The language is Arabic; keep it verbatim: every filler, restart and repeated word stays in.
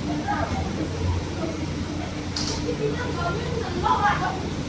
Cái gì nó ngồi với mình lo à.